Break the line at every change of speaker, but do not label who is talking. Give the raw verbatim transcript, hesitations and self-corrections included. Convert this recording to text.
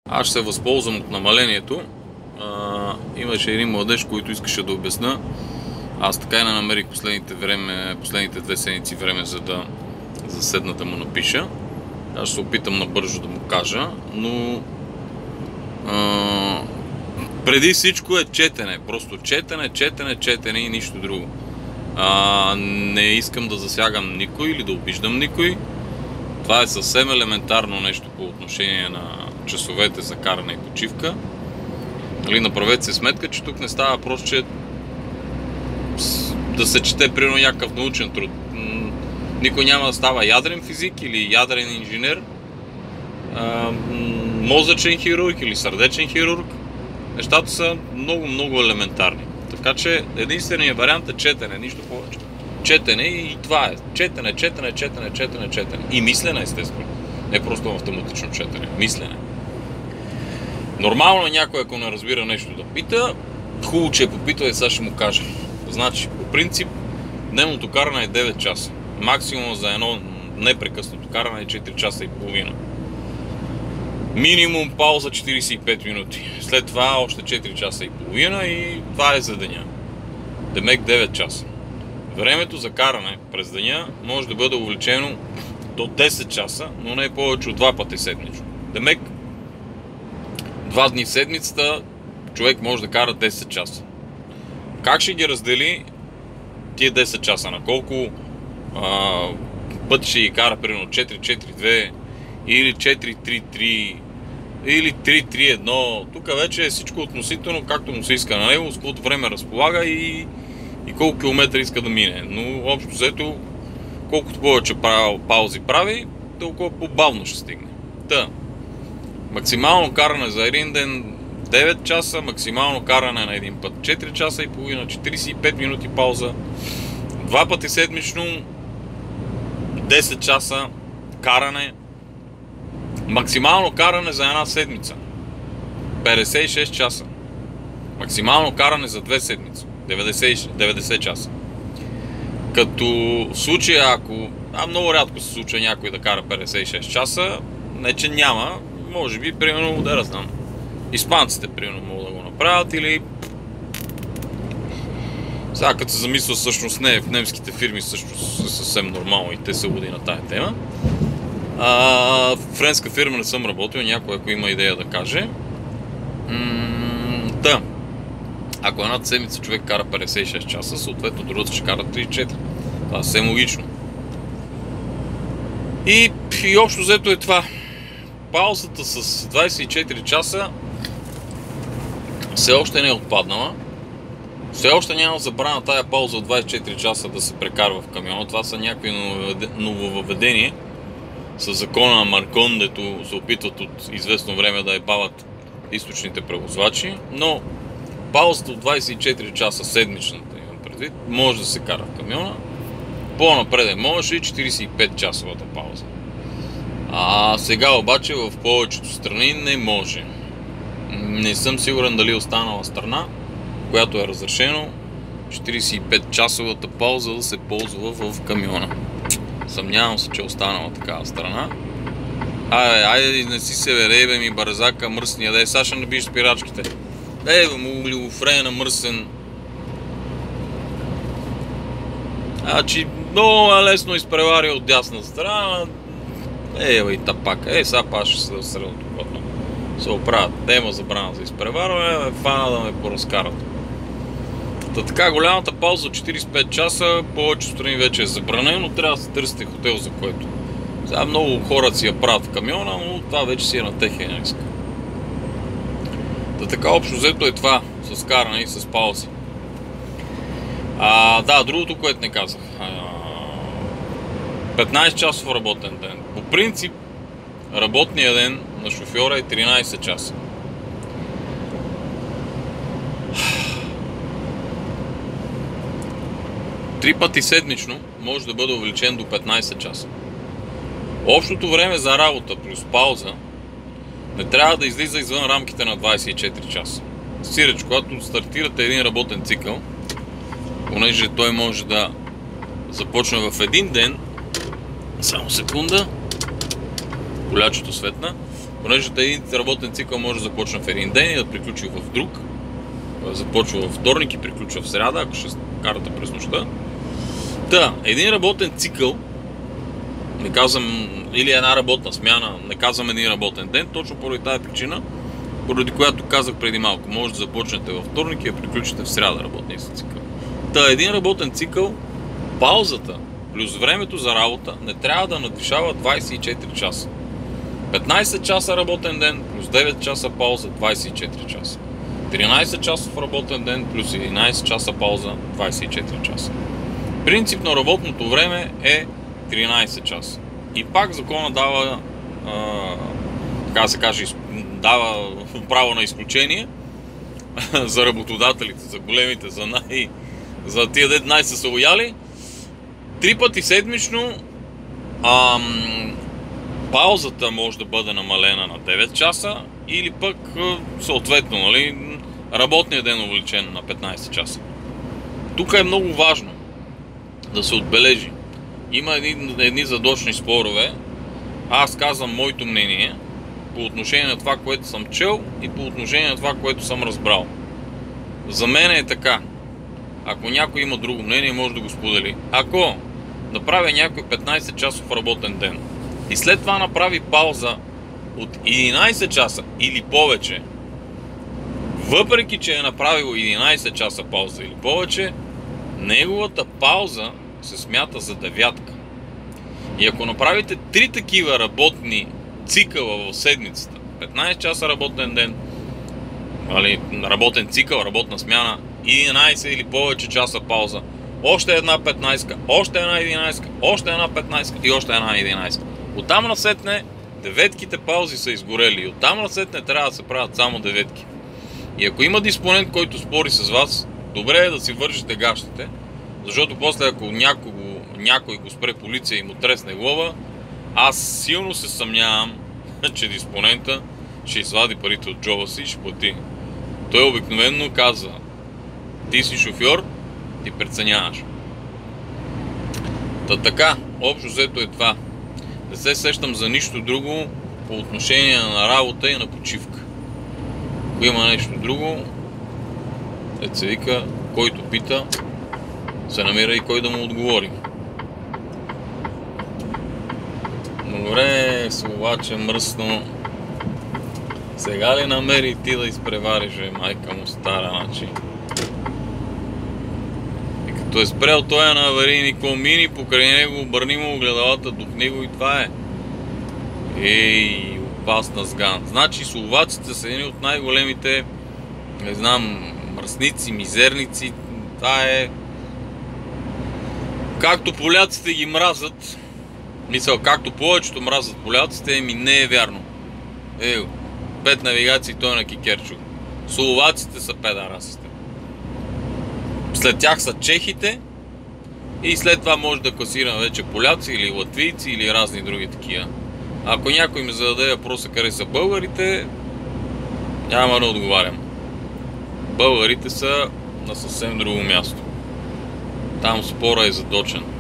Аз ще се възползвам от намалението. А, имаше един младеж, който искаше да обясна. Аз така и не намерих последните, време, последните две седмици време, за да заседна да му напиша. Аз ще се опитам набързо да му кажа, но а, преди всичко е четене. Просто четене, четене, четене и нищо друго. А, не искам да засягам никой или да обиждам никой. Това е съвсем елементарно нещо по отношение на часовете за каране и почивка. Нали, направете се сметка, че тук не става просто, че да се чете примерно някакъв научен труд. Никой няма да става ядрен физик или ядрен инженер, а, мозъчен хирург или сърдечен хирург. Нещата са много, много елементарни. Така че единственият вариант е четене, нищо повече. Четене и това е. Четене, четене, четене, четене, четене. И мислене, естествено. Не просто автоматично четене. Мислене. Нормално е някой, ако не разбира нещо, да пита. Хубаво, че е попитал и сега ще му кажа. Значи, по принцип, дневното каране е девет часа. Максимум за едно непрекъснато каране е четири часа и половина. Минимум пауза четирийсет и пет минути. След това още четири часа и половина и това е за деня. Демек девет часа. Времето за каране през деня може да бъде увеличено до десет часа, но не повече от два пъти седмично. Демек, два дни в седмицата човек може да кара десет часа. Как ще ги раздели тия десет часа? На колко а, пъти ще ги кара? Примерно четири четири две или четири три три или три три едно. Тук вече е всичко относително, както му се иска на него, с колкото време разполага и, и колко километра иска да мине. Но общо взето, колкото повече паузи прави, толкова по-бавно ще стигне. Та, максимално каране за един ден девет часа, максимално каране на един път четири часа и половина, четирийсет и пет минути пауза, два пъти седмично десет часа каране, максимално каране за една седмица петдесет и шест часа, максимално каране за две седмици деветдесет часа. Като в случая, ако а много рядко се случва някой да кара петдесет и шест часа, не че няма, може би, примерно, да знам, испанците, примерно, могат да го направят или... Сега като се замисля, всъщност не, в немските фирми всъщност е съвсем нормално и те се води на тая тема. А, в френска фирма не съм работил, някой ако има идея да каже. М- да. Ако една седмица човек кара петдесет и шест часа, съответно другата ще кара трийсет и четири. Това е съвсем логично. И, и общо взето е това. Паузата с двайсет и четири часа все още не е отпаднала. Все още няма забрана тая пауза от двайсет и четири часа да се прекарва в камиона. Това са някакви нововъведения с закона на Маркон, дето се опитват от известно време да ебават източните превозвачи. Но паузата от двайсет и четири часа седмичната, имам предвид, може да се кара в камиона. По-напред може и четирийсет и пет часовата пауза. А сега обаче в повечето страни не може. Не съм сигурен дали е останала страна, в която е разрешено четирийсет и пет часовата пауза да се ползва в камиона. Съмнявам се, че е останала такава страна. Айде, айде не си се верей, бе ми бързака, мръсния, дай, Саша не биш спирачките. Ей, бе му олигофрена, мръсен. Значи, много лесно изпревари от дясна страна. Ей, бе, и тапак. Ей, сега паш ще се средотопотно. Се оправят. Те има забрана за изпреварване, бе, фана да ме поразкарат. Та така, голямата пауза от четирийсет и пет часа, повече страни вече е забранено, но трябва да се търсите хотел за което. Сега много хора си я правят в камиона, но това вече си е на техния риск. Та така, общо взето е това, с каране и с паузи. А, да, другото, което не казах. петнайсет часов работен ден. По принцип, работният ден на шофьора е тринайсет часа. Три пъти седмично може да бъде увеличен до петнайсет часа. Общото време за работа плюс пауза не трябва да излиза извън рамките на двайсет и четири часа. Сиреч, когато стартирате един работен цикъл, понеже той може да започне в един ден, само секунда, колячето светна, Понеже един работен цикъл може да започне в един ден и да приключи в друг. Започва във вторник и приключва в сряда, ако ще карате през нощта. Та, един работен цикъл, не казвам, или една работна смяна, не казвам един работен ден, точно поради тази причина, поради която казах преди малко. Може да започнете във вторник и да приключите в сряда работния си цикъл. Та, един работен цикъл, паузата плюс времето за работа не трябва да надвишава двайсет и четири часа. петнайсет часа работен ден плюс девет часа пауза, двайсет и четири часа. тринайсет часов работен ден плюс единайсет часа пауза, двайсет и четири часа. Принципно работното време е тринайсет часа. И пак закона дава, а, така да се каже, дава право на изключение за работодателите, за големите, за най... за тия дет най са се уяли. Три пъти седмично ам, паузата може да бъде намалена на девет часа или пък съответно, нали, работният ден увеличен на петнайсет часа. Тук е много важно да се отбележи. Има едни, едни задочни спорове. Аз казвам моето мнение по отношение на това, което съм чел и по отношение на това, което съм разбрал. За мен е така. Ако някой има друго мнение, може да го сподели. Ако направя някой петнайсет часов работен ден и след това направи пауза от единайсет часа или повече, въпреки че е направил единайсет часа пауза или повече, неговата пауза се смята за девятка. И ако направите три такива работни цикъла в седмицата, петнайсет часа работен ден, работен цикъл, работна смяна, единайсет или повече часа пауза, още една петнайсет, още една единайсет, още една петнайсет и още една единайсет. Оттам насетне деветките паузи са изгорели и оттам насетне трябва да се правят само деветки. И ако има диспонент, който спори с вас, добре е да си вържите гащите, защото после ако някой, някой го спре полиция и му тресне глава, аз силно се съмнявам, че диспонента ще извади парите от джоба си и ще плати. Той обикновено казва: ти си шофьор, ти преценяваш. Та така, общо взето е това. Не се сещам за нищо друго по отношение на работа и на почивка. Ако има нещо друго, ето се вика, който пита, се намира и кой да му отговори. Добре, Словаче, мръсно. Сега ли намери ти да изпревариш, майка му стара, значи? И като е спрял той на аварийни комини, покрай него обърни му огледалата, духни го и това е. Ей, опасна сган. Значи словаците са едни от най-големите, не знам, мръсници, мизерници. Това е... Както поляците ги мразят, мисъл, както повечето мразят поляците, ми не е вярно. Ей, пет навигации, той на Кикерчук. Словаците са педарасите. След тях са чехите и след това може да класираме вече поляци или латвийци или разни други такива. Ако някой ми зададе въпроса къде са българите, няма да отговарям. Българите са на съвсем друго място. Там спора е задочен.